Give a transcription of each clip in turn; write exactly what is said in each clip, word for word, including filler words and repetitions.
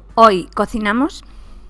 Hoy cocinamos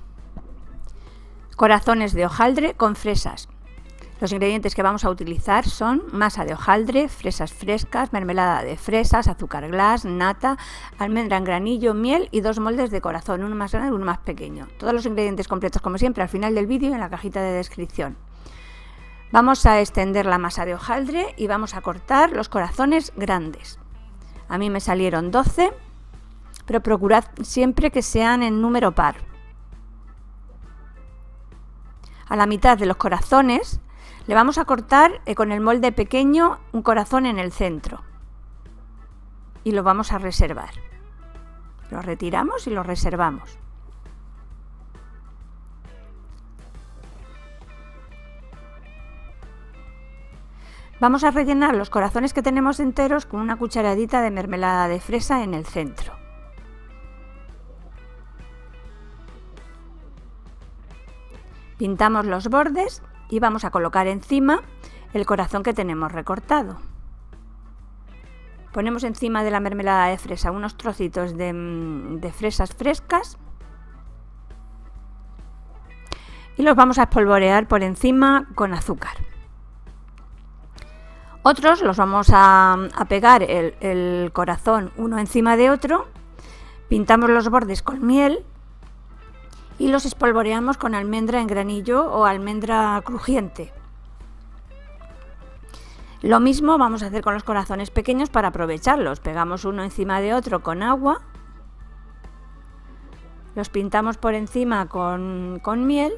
corazones de hojaldre con fresas. Los ingredientes que vamos a utilizar son masa de hojaldre, fresas frescas, mermelada de fresas, azúcar glass, nata, almendra en granillo, miel y dos moldes de corazón, uno más grande y uno más pequeño. Todos los ingredientes completos, como siempre, al final del vídeo y en la cajita de descripción. Vamos a extender la masa de hojaldre y vamos a cortar los corazones grandes. A mí me salieron doce, pero procurad siempre que sean en número par. A la mitad de los corazones le vamos a cortar eh, con el molde pequeño un corazón en el centro y lo vamos a reservar. Lo retiramos y lo reservamos. Vamos a rellenar los corazones que tenemos enteros con una cucharadita de mermelada de fresa en el centro. Pintamos los bordes y vamos a colocar encima el corazón que tenemos recortado. Ponemos encima de la mermelada de fresa unos trocitos de, de fresas frescas y los vamos a espolvorear por encima con azúcar. Otros los vamos a, a pegar el, el corazón uno encima de otro, pintamos los bordes con miel y los espolvoreamos con almendra en granillo o almendra crujiente. Lo mismo vamos a hacer con los corazones pequeños para aprovecharlos. Pegamos uno encima de otro con agua, los pintamos por encima con, con miel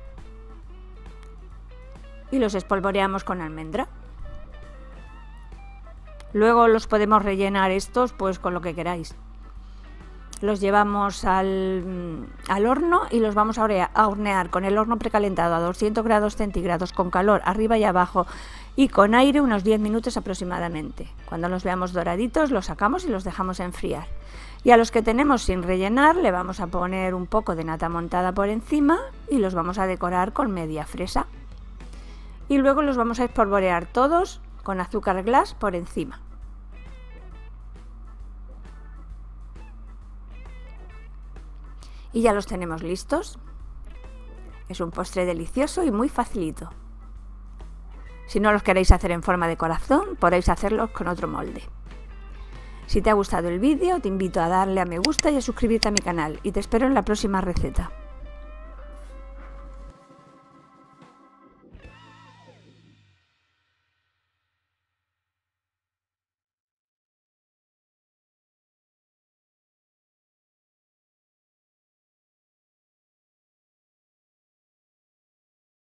y los espolvoreamos con almendra. Luego los podemos rellenar estos pues con lo que queráis. Los llevamos al, al horno y los vamos a hornear con el horno precalentado a doscientos grados centígrados con calor arriba y abajo y con aire unos diez minutos aproximadamente. Cuando los veamos doraditos los sacamos y los dejamos enfriar. Y a los que tenemos sin rellenar le vamos a poner un poco de nata montada por encima y los vamos a decorar con media fresa. Y luego los vamos a espolvorear todos con azúcar glass por encima. Y ya los tenemos listos. Es un postre delicioso y muy facilito. Si no los queréis hacer en forma de corazón, podéis hacerlos con otro molde. Si te ha gustado el vídeo, te invito a darle a me gusta y a suscribirte a mi canal. Y te espero en la próxima receta.